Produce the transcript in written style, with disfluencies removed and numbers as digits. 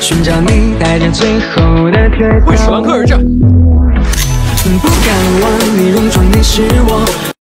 寻找你带着最后的倔强。 为10万个而战。 不敢忘你戎装，你是我。